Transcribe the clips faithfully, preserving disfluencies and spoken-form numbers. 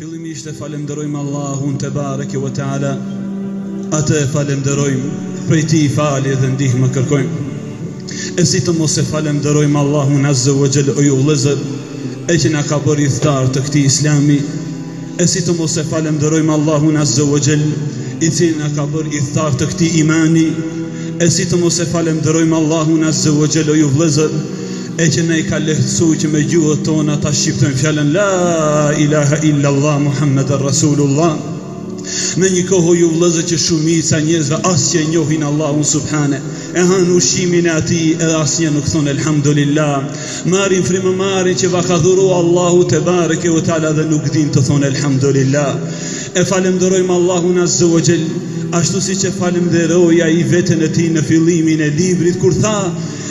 Fillimisht e falenderojmë Allahun te bareke ve teala. Atë e falenderojmë, prej tij falje dhe ndihmë kërkojmë. E si të mos e falenderojmë Allahun azza wa jall, o ju vëllezër, e që na ka bërë idhtar të këtij islami. E si të mos e falenderojmë Allahun azza wa jall, i cili na ka bërë idhtar të këtij imani. E si të mos e falenderojmë Allahun azza wa jall, o ju vëllezër, e që ne i ka lehtësuar që me gjuhët tona ta shqiptojmë fjalën la ilaha illa Allah Muhammadur Rasulullah. Në një kohë ju vëllezër që shumica njerëzve asnjë e njohin Allahun subhane, e hanë ushimin e atij edhe asnjë nuk thonë elhamdulillah. Marrin frymëmarrjen që va ka dhuru Allahu te bareke ve teala dhe nuk din të thonë elhamdulillah. E falenderojmë Allahun azza wa jall, ashtu siç e falenderoi ai veten e tij në fillimin e librit kur tha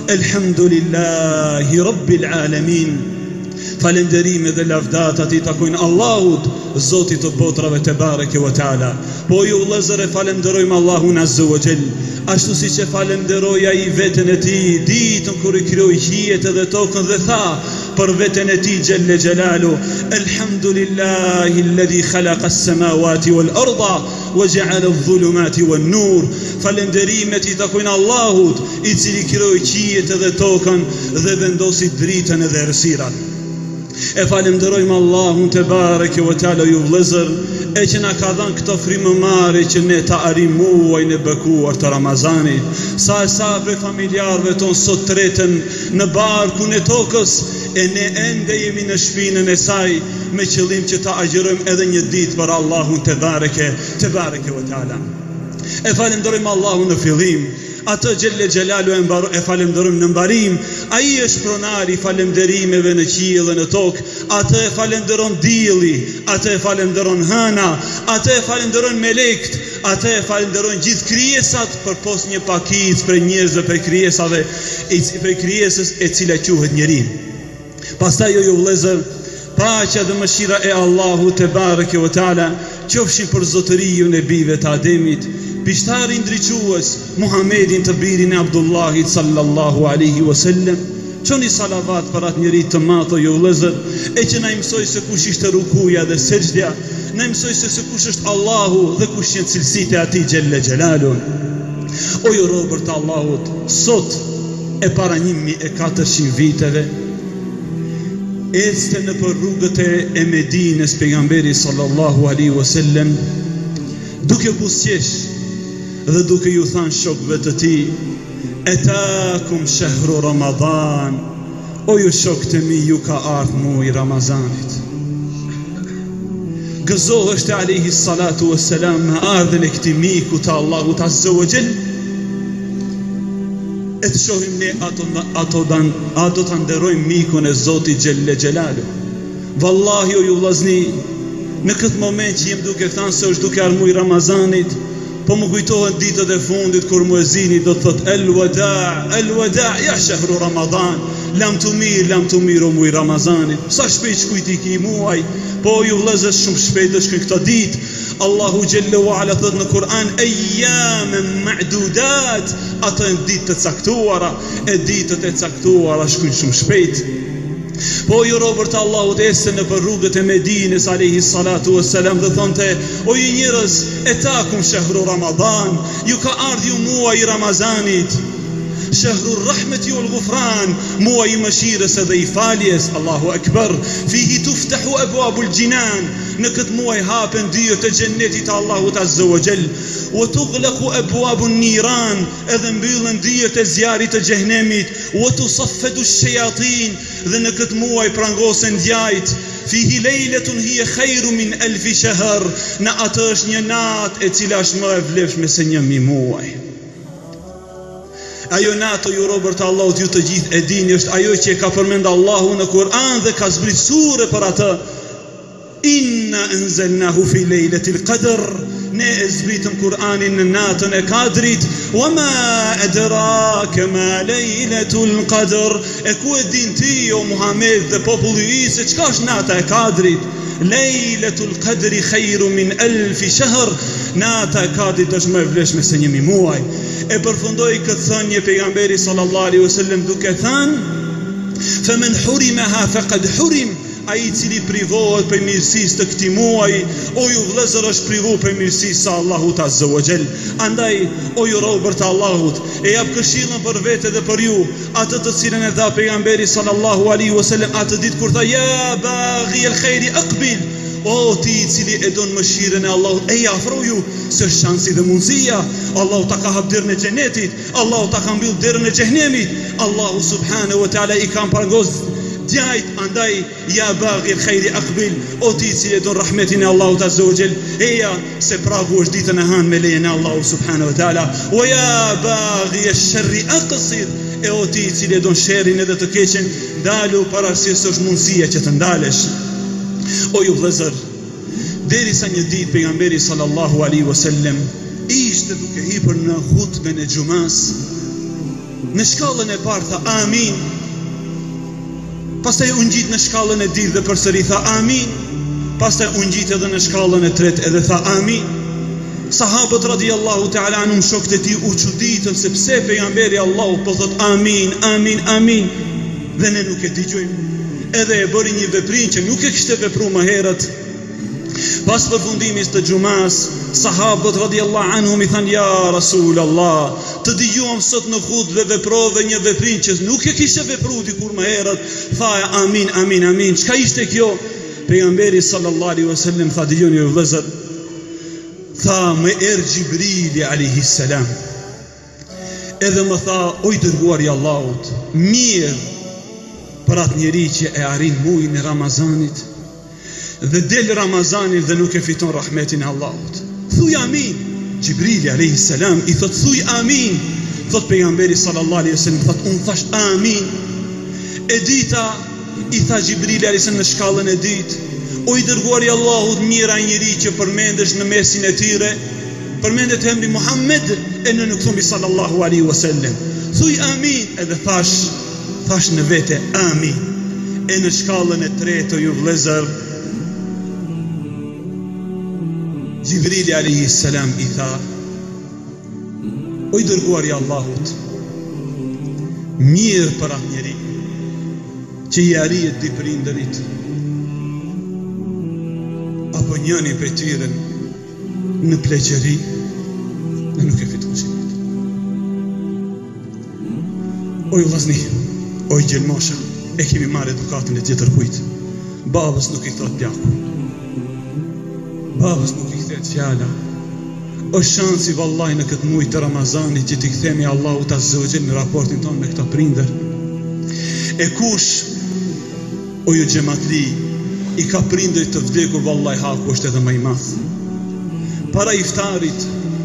elhamdulillahi rabbil alamin. Falenderimet dhe lavdatat i takojnë Allahut, Zotit të botrave te bareke ve teala. Po ju vëllezër, e falenderojmë Allahun azza wa jall, ashtu siç e falenderoi ai veten e tij ditën kur i krijoi qiejt dhe tokën dhe tha për veten e tij xhelle xhelalu elhamdulillahi alladhi khalaqa as-samawati wal arda wa ja'ala adh-dhulumati wan nur. Falenderimet i takojnë Allahut, i cili krijoi qiejt dhe tokën dhe vendosi dritën dhe errësirat. E falenderojmë Allahun te bareke ve teala, ju vëllezër, e që na ka dhënë këto frymëmarrje që ne ta arrim muajin e bekuar të Ramazanit. Sa e sa prej familjarëve ton sot treten në barkun e tokës, e ne ende jemi në shpinën e saj me qëllim që ta agjërojmë edhe një ditë për Allahun te bareke te bareke ve teala. E falenderojmë Allahun në fillim, atë xhelle xhelalu e, mbaro, e falenderojmë në mbarim. Ai është pronari i falenderimeve në qiell dhe në tokë. Atë e falenderon dielli, atë e falenderon hëna, atë e falenderon melekt, atë e falenderon gjithë krijesat përpos një pakicë për njerëzve për krijesave, për krijesës e cila quhet njeri. Pastaj ju vëllezër, paqja dhe mëshira e Allahut te bareke ve teala qofshin për zotëriun e bijve të Ademit, pishtari ndriques Muhammedin të birin e Abdullahit sallallahu alaihi wasallam. Çoni salavat për atë njeri të madh, ju vëllezër, e që na mësoi se kush ishte rukuja dhe sejdja, na mësoi se, se kush është Allahu dhe kush janë cilësitë e atij xhelle xhelalu. O ju robër të Allahut, sot e para një mijë e katërqind viteve ecte në për rrugët e Medinës pejgamberi sallallahu alaihi wasallam, duke buzëqesh dhe duke ju thanë shokëve të tij, etakum shahru Ramadan, o ju shokët e mi, ju ka ardhur muaji Ramazanit. Gëzoheshte alayhi salatu wassalam me ardhen e këtij miku të Allahut azza wa jall. E të shohim ne ato, ato, dan, ato të nderojmë mikun e Zotit xhelle xhelalu. Wallahi o ju vllazni, në këtë moment që jem duke thënë se është duke ardhur muaji Ramazanit, po më kujtohen ditët e fundit kur muezini do të thot el wada, el wada ya shahru Ramadan, lam tumir, lam tumir o muaji Ramazanit. Sa shpejt shkujti ki muaj, po ju vëllezër, shumë shpejt do shkojnë këto ditë. Allahu xhelle wa ala thot në Kur'an ayyaman ma'dudat, ato janë ditë të caktuara, e ditët e caktuara shkojnë shumë shpejt. Po ju robër të Allahut, ecën në për rrugët e Medinës alayhi salatu wassalam dhe thonte, o ju njerëz, etakum shahru Ramadan, ju ka ardhur muaji Ramazanit, shahru rahmeti wal ghufran, muaji i mëshirës dhe i faljes. Allahu akbar. Fihi tuftahu abwabul jinan, në këtë muaj hapen dyert e xhennetit të Allahut azza wa jall, wa tughlaqu abwabun niran, edhe mbyllen dyert e zjarrit të xhehenemit, wa tusaffadu ash-shayatin, dhe në këtë muaj prangosen djajt. Fihi lejletun hiya khairu min alfi shahr, në atë është një natë e cila është më e vlefshme se një mijë muaj. Ajo natë, ju robër të Allahut, ju të gjithë e dini, është ajo që e ka përmend Allahu në Kur'an dhe ka zbrit sure për atë. Inna anzalnahu fi lejletil qadr, ne e zbritëm Kur'anin në natën e Kadrit. Wa ma adraka ma lejletul qadr, e ku e din ti o Muhammed dhe populli i se çka është nata e Kadrit? Lejletul qadri khairu min alfi shahr, nata e Kadrit është më e vlefshme se një mijë muaj. E përfundoi këtë thënie pejgamberi sallallahu alaihi wasallam duke thënë: "Faman hurimaha faqad hurim", ai i cili privohet për mirësisë të këtij muaji, o ju vëllezër është privu për mirësisë së Allahut Azza wa Jall. Andaj, o ju robër të Allahut, e jap këshillën për vete dhe për ju, atë të cilën e dha pejgamberi sallallahu alaihi wasallam atë ditë kur tha ya baghi al-khairi aqbil, o ti i cili e don mëshirën e Allahut, e afroju, se është shansi dhe mundësia. Allahu ta ka hap derën e xhenetit, Allahu ta ka mbyll derën e xhenemit, Allahu subhanahu wa taala i ka paragos djajt. Andaj, ja baghi al-khairi aqbil, o ti i cili e don rahmetin e Allahut Azza wa Jall, eja se pragu është ditën e hanë me lejen e Allahu subhanahu wa taala. Wa ya baghi ash-sharri aqsir, e o ti i cili e don sherrin edhe të keqen, dalu para se është mundësia që të ndalesh. O ju vëllezër, derisa një ditë pejgamberi sallallahu alaihi wasallam ishte duke hipur në hutben e xumas, në shkallën e parë tha amin, pastaj u ngjit në shkallën e dytë dhe përsëri tha amin, pastaj u ngjit edhe në shkallën e tretë edhe tha amin. Sahabët radiallahu ta'ala anhum, shokët e tij u çuditën se pse pejgamberi Allahu po thot amin, amin, amin, dhe ne nuk e dëgjojmë. Edhe e bëri një veprim që nuk e kishte vepruar më herët. Pas përfundimit të xumas, sahabët radiallahu anhum i thanë ja Rasulullah, të dëgjuam sot në hutbë veprove një veprim që nuk e kishte vepruar dikur më herët. Tha amin, amin, amin. Çka ishte kjo? Pejgamberi sallallahu alaihi wasallam tha dëgjoni ju vëllezër, tha më er Gjibrili alayhi salam, edhe më tha o i dërguari i Allahut, mirë për atë njeri që e arrin muajin e Ramazanit dhe del Ramazanit dhe nuk e fiton rahmetin e Allahut. Thuj amin. Gjibrili alayhi salam i thot thuj amin. Thot pejgamberi sallallahu alaihi wasallam, thot unë thash amin. E dita i tha Gjibrili alayhi salam në shkallën e dytë, o i dërguari i Allahut, mira njeri që përmendesh në mesin e tyre, përmendet emri Muhammed e në nuk thumbi sallallahu alaihi wasallam. Thuj amin, edhe thash thash në vete amin. E në shkallën e tretë ju vëllezër, Gjibrili alayhi salam i tha o i dërguari i Allahut, mirë për atë njeri që i arrihet dy prindërit apo njëri prej tyre në pleqëri dhe nuk e fiton xhenet. O ju vllazni, o i gjelmosha, e kemi marrë edukatën e tjetër kujt. Babës nuk i thot pjaku, babës nuk i kthehet fjala. O shansi vallahi në këtë muaj të Ramazanit që t'i kthemi Allahut Azza wa Jall në raportin tonë me këta prindër. E kush, o ju xhamatli, i ka prindërit të vdekur, vallahi haku është edhe më i madh. Para iftarit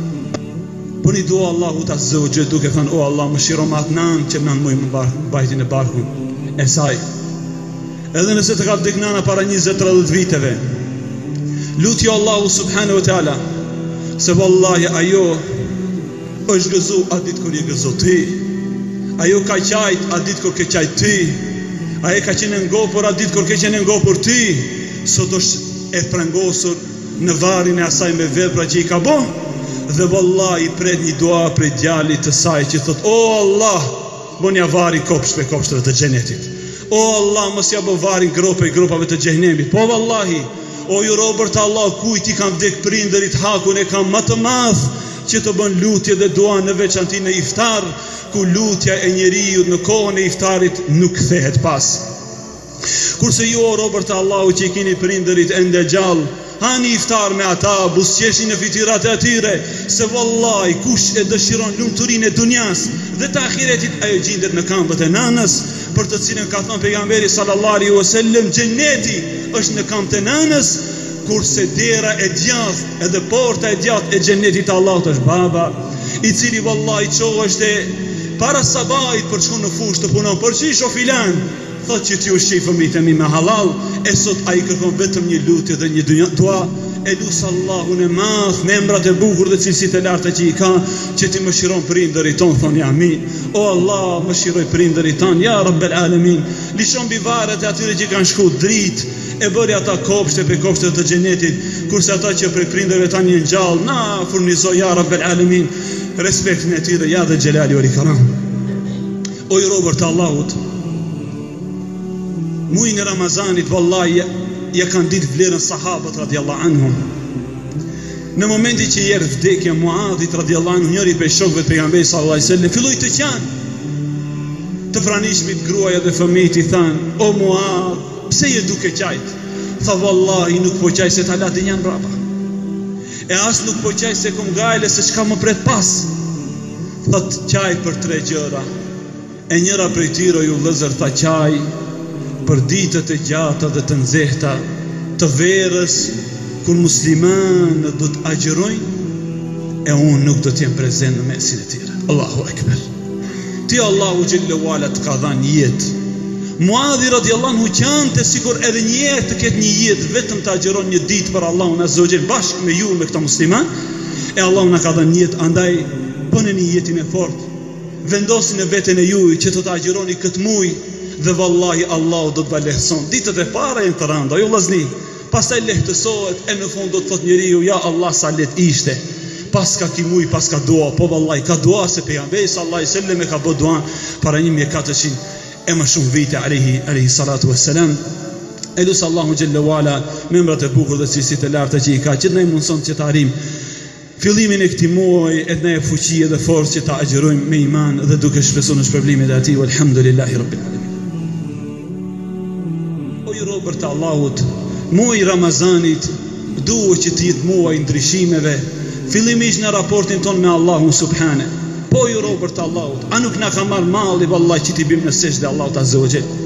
po një dua Allahut Azza wa Jall duke thënë o Allah më shiro më atë nanë që nën muaj më bajtin e barkun e saj. Edhe nëse të ka vdek nana para njëzet tridhjet viteve, lutjo Allahu subhanahu wa taala se vallahi ajo është gëzu atë ditë kur je gëzu ti, ajo ka qajt atë ditë kur ke qajt ti, ajo ka qenë ngopur atë ditë kur ke qenë ngopur ti, sot është e prangosur në varrin e asaj me vepra që i ka bo. Dhe vallahi pret një dua për djalit të saj që thot o Allah, bonja vari kopshve kopshtëve të xhenetit, o Allah mos ja bo varin grope gropave të xhenemit. Po vallahi, o ju robër të Allah, kujt i kanë vdek prindërit, hakun e kanë më të madh që të bën lutje dhe dua në veçanti në iftar, ku lutja e njeriu në kohën e iftarit nuk kthehet pas. Kurse ju o robër të Allahu që i keni prindërit ende gjallë, hani iftar me ata, busqeshi në fitirat e atyre, se vallahi kush e dëshiron lumturinë e dunjas dhe të ahiretit, ajo gjendet në këmbët e nanës, për të cilën ka thënë pejgamberi sallallahu alaihi wasallam, xheneti është në këmbët e nanës, kurse dera e djathtë edhe porta e djathtë e xhenetit Allahut është baba, i cili vallahi çoheshte para sabahit për të shkuar në fushë të punon, por çish o filan, thot që ti ushqej fëmijët e mi me halal, e sot ai kërkon vetëm një lutje dhe një dua, e lut Allahun e madh me emrat e bukur dhe cilësitë e larta që i ka, që ti mëshiron prindërit ton, thoni amin. O Allah, mëshiroj prindërit ton, ja Rabbel Alamin. Lishon mbi varret e atyre që kanë shku dritë, e bëri ata kopshte për kopshte të xhenetit, kurse ata që për prindërve tani janë gjallë, na furnizoj ja Rabbel Alamin respektin e tyre, ja dhe xhelali wal ikram. O i robër të Allahut, Muajin e Ramazanit vallahi ja kanë ditë vlerën sahabët radiallahu anhum. Në momentin që i erdhi vdekja Muadhit radiallahu anhu, njëri prej shokëve të pejgamberit sallallahu alaihi wasallam, filloi të qan të pranishmit, gruaja dhe fëmijët i thanë: "O Muadh, pse je duke qajt?" Tha: "Vallahi nuk po qaj se ta la dinjan brapa. E as nuk po qaj se kom gajle se çka më pret pas." Thot: "Qaj për tre gjëra. E njëra prej tyre ju vëllezër tha qaj për ditët e gjata dhe të nxehta të verës, kur muslimanët do të agjërojnë e unë nuk do të jem prezent në mesin e tyre." Allahu Ekber. Ti Allahu xhallahu ala të ka dhënë jetë. Muadhi radiallahu anhu qante sikur edhe një jetë të ketë një jetë vetëm të agjeron një ditë për Allahun azza wa jall bashkë me ju me këta musliman. E Allahu na ka dhënë një jetë, andaj bëni një jetin e fortë. Vendosin në veten e juaj që të të agjeroni këtë muaj dhe vallahi Allahu do të va lehtëson. Ditët e para janë të rënda, ju vllazni. Pastaj lehtësohet e në fund do të thotë njeriu: "Ja Allah, sa lehtë ishte." Pas ka kimuj, pas ka dua, po vallahi ka dua se pejgamberi sallallahu alaihi wasallam e ka bë dua para një mijë e katërqind e më shumë vite alayhi alayhi salatu wassalam. Elus Allahu xhalla wala membrat e bukur dhe cilësitë e larta që i ka, që na i mundson që të arrijm fillimin e këtij muaji, e të na jep fuqi dhe forcë që ta agjërojmë me iman dhe duke shpresuar në shpërblimet e Atij. Walhamdulillahi rabbil alamin. O ju robër të Allahut, muaji i Ramazanit duhet që të jetë muaji i ndryshimeve, fillimisht në raportin ton me Allahun subhane. Po ju robër të Allahut, a nuk na ka marrë malli vallahi që t'i bim në sejdë Allahut azza wa jall?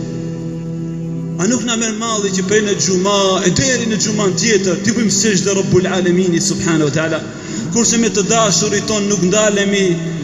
A nuk na merr malli që prej në xhuma e deri në xhuman tjetër t'i bëjmë sejdë Rabbul Alamin subhanahu wa taala? Kurse me të dashurit ton nuk ndalemi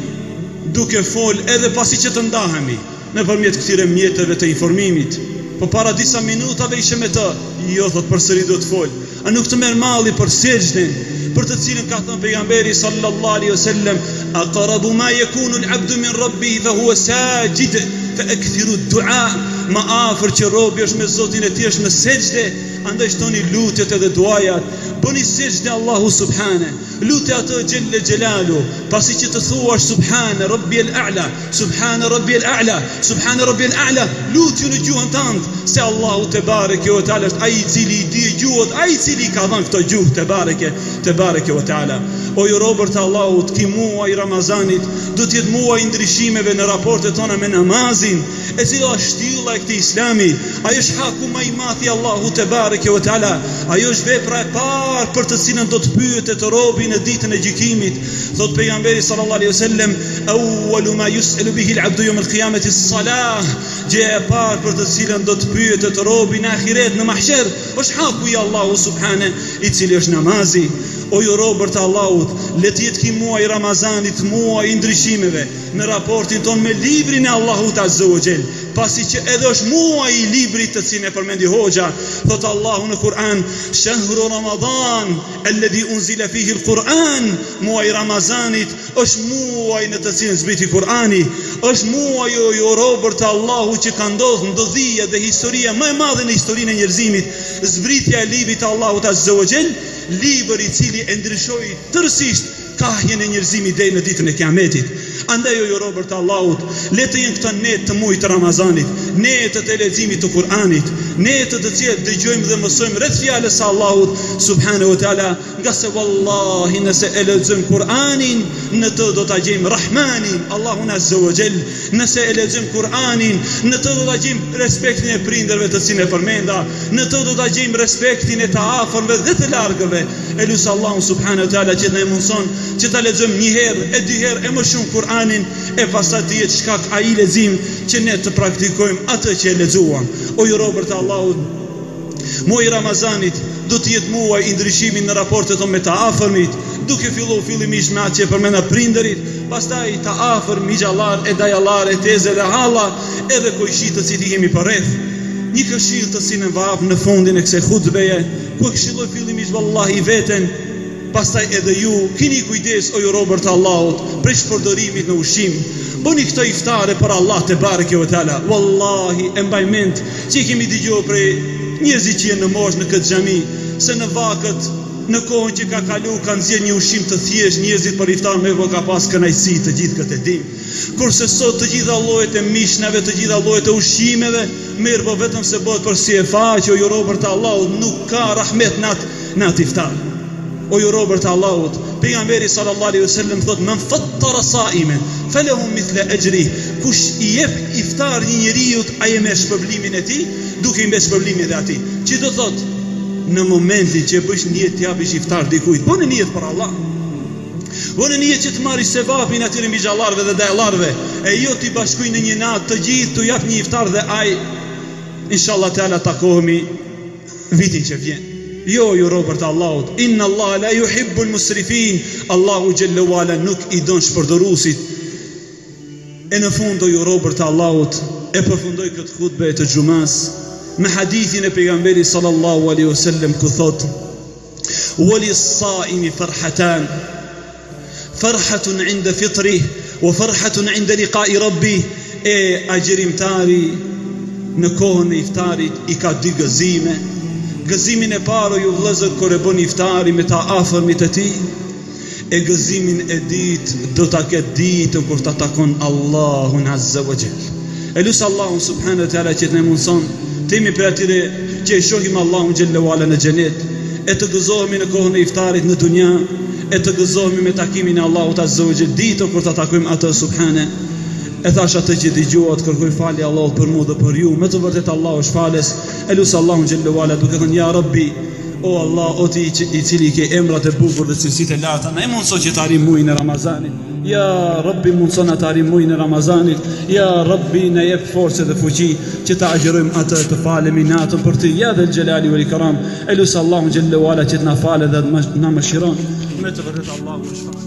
duke fol edhe pasi që të ndahemi nëpërmjet këtyre mjeteve të informimit. Po para disa minutave ishe me të, jo thot përsëri do të fol. A nuk të merr malli për sejdën, për të cilën ka thënë pejgamberi sallallahu alaihi wasallam: "Aqrabu ma yakunu al-'abdu min rabbihi fa huwa sajid fa akthiru ad-du'a." Ma afër që robi është me Zotin e tij është në sejdë, andaj shtoni lutjet edhe duajat. Bëni sejdë Allahu subhane, lutje atë xhelle xhelalu, pasi që të thuash subhane rabbiyal a'la, subhane rabbiyal a'la, subhane rabbiyal a'la, lutju në gjuhën tënde, se Allahu te bareke ve teala është ai i cili i di gjuhët, ai i cili ka dhënë këto gjuhë te bareke te bareke ve teala. O ju robër të Allahut, ki muaj i Ramazanit do të jetë muaj i ndryshimeve në raportet tona me namazin, e cila është shtylla e këtij Islami. Ajo është haku më i madh i Allahut te bareke ve teala. Ajo është vepra e parë për të cilën do të pyetet robi në ditën e gjykimit. Thot pejgamberi sallallahu alaihi wasallam: "Awwalu ma yus'alu bihi al-'abdu yawm al-qiyamati as-salah." Gjëja e parë për të cilën do të pyetet robi në ahiret në mahsher është haku i Allahut subhane, i cili është namazi. O ju robër të Allahut, le të jetë ky muaj i Ramazanit muaj i ndryshimeve në raportin ton me librin e Allahut azza wa jall, pasi që edhe është muaj i librit të cilin e përmendi hoxha. Thot Allahu në Kur'an: "Shahru Ramadan alladhi unzila fihi al-Quran." Muaji i Ramazanit është muaj në të cilin zbriti Kur'ani, është muaj o ju robër të Allahut që ka ndodhur ndodhia dhe historia më e madhe në historinë e njerëzimit, zbritja e librit të Allahut azza wa jall, libër i cili e ndryshoi tërësisht kahjen e njerëzimit deri në ditën e Kiametit. Andaj o ju robër të Allahut, le të jenë këto net të muajit të Ramazanit, netët e leximit të Kur'anit, netët të cilat dëgjojmë dhe mësojmë rreth fjalës së Allahut subhanahu wa taala, nga se wallahi nëse e lexojmë Kur'anin, në të do ta gjejmë Rahmanin, Allahun azza wa jall. Nëse e lexojmë Kur'anin, në të do ta gjejmë respektin e prindërve të cilën e përmenda, në të do ta gjejmë respektin e të afërmve dhe të largëve. Elus Allahu subhanahu wa taala që na mundson që ta lexojmë një herë, e dy herë, e më shumë Kur'anin, e pastaj të jetë shkak ai lexim që ne të praktikojmë atë që e lexuam. O ju robër të Allahut, muaji i Ramazanit do të jetë muaj i ndryshimit në raportet tonë me të afërmit, duke filluar fillimisht me atë që përmenda prindërit, pastaj të afër, migjallar, e dajallar, e teze dhe halla, edhe koqësit të cilit jemi përreth. Një këshill të cilën vap në fundin e kësaj hutbeje, ku këshilloj fillimisht vallahi veten, pastaj edhe ju, keni kujdes o ju robër të Allahut për shpërdorimit në ushqim. Bëni këto iftare për Allah te bareke ve teala. Wallahi e mbaj mend që kemi dëgjuar prej njerëzit që janë në moshë në këtë xhami, se në vakët në kohën që ka kalu kanë zgjedhur një ushqim të thjeshtë, njerëzit për iftar me ka pas kënaqësi të gjithë këtë ditë. Kurse sot të gjitha llojet e mishnave, të gjitha llojet e ushqimeve, mirë po vetëm se bëhet për si e faqe, o ju robër të Allahut, nuk ka rahmet nat nat iftar. O ju robër të Allahut, pejgamberi sallallahu alaihi wasallam thot: "Men fattara sa'iman, falahu mithla ajri." Kush i jep iftar një njeriu, ai me shpërblimin e tij, duke i mbes shpërblimin e atij. Çi do thot? Në momentin që bësh niyet të japësh iftar dikujt, bëni niyet për Allah. Bëni niyet që të marrësh sevapin atyre mixhallarëve dhe djallarëve, e jo ti bashkuj në një natë të gjithë tu jap një iftar dhe ai inshallah taala takohemi vitin që vjen. Jo, ju robër të Allahut, inna Allah la yuhibbul musrifin. Allahu xhalla wala nuk i don shpërdorusit. E në fund, o ju robër të Allahut, e përfundoj këtë hutbe të xumas me hadithin e pejgamberit sallallahu alaihi wasallam ku thot: "Wali as-sa'imi farhatan, farhatun 'inda fitrih wa farhatun 'inda liqa'i rabbih." E agjerimtari në kohën e iftarit i ka dy gëzime. Gëzimin e parë, ju vëllezër, kur e bën iftari me ta afërmit e tij, e gëzimin e dytë do ta ketë ditën kur ta takon Allahun azza wa jall. E lusë Allahun subhanahu wa taala që të na mundson timi për atyre që e shohim Allahun xhalla wala në xhenet, e të gëzohemi në kohën e iftarit në dunja, e të gëzohemi me takimin e Allahut azza wa jall ditën kur ta takojmë atë subhane. E thash atë që dëgjuat, kërkoj falje Allahut për mua dhe për ju. Me të vërtetë Allahu është falës. E lusë Allahun xhalla wala duke thënë: "Ya Rabbi, o Allah, o ti i cili ke emrat e bukur dhe cilësitë e larta, na e mundson që të arrim muajin e Ramazanit. Ja Rabbi, mundson të arrim muajin e Ramazanit. Ja Rabbi, na jep forcë dhe fuqi që të agjërojmë atë, të falemi natën për ty. Ja dhel xhelali wal ikram." E lusë Allahun xhalla wala që të na falë dhe na mëshiron. Me të vërtetë Allahu është falë.